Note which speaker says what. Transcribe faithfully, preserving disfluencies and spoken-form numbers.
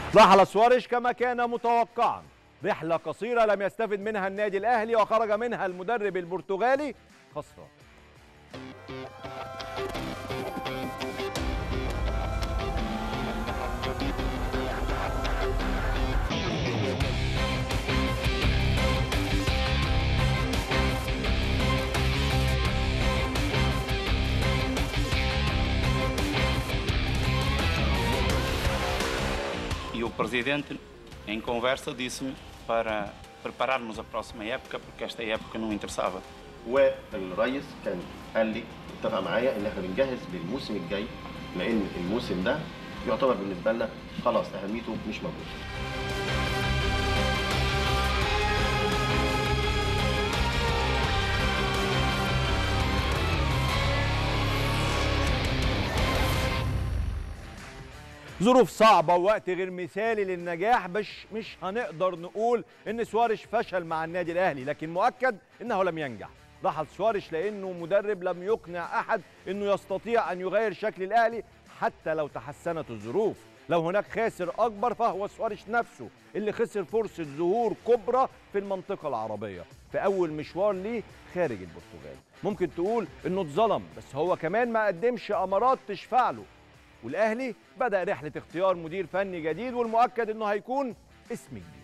Speaker 1: رحل سواريش كما كان متوقعا، رحلة قصيرة لم يستفد منها النادي الأهلي وخرج منها المدرب البرتغالي خسران.
Speaker 2: E o presidente, em conversa, disse-me para prepararmos a próxima época, porque esta época não interessava.
Speaker 3: والرئيس كان قال لي اتفق معايا ان احنا بنجهز للموسم الجاي، لان الموسم ده يعتبر بالنسبه لنا خلاص اهميته مش موجوده.
Speaker 1: ظروف صعبة ووقت غير مثالي للنجاح، مش مش هنقدر نقول ان سواريش فشل مع النادي الاهلي، لكن مؤكد انه لم ينجح. رحل سواريش لانه مدرب لم يقنع احد انه يستطيع ان يغير شكل الاهلي حتى لو تحسنت الظروف. لو هناك خاسر اكبر فهو سواريش نفسه اللي خسر فرصة ظهور كبرى في المنطقة العربية في اول مشوار ليه خارج البرتغال. ممكن تقول انه اتظلم، بس هو كمان ما قدمش امارات تشفع له. والاهلي بدأ رحلة اختيار مدير فني جديد، والمؤكد انه هيكون اسم جديد.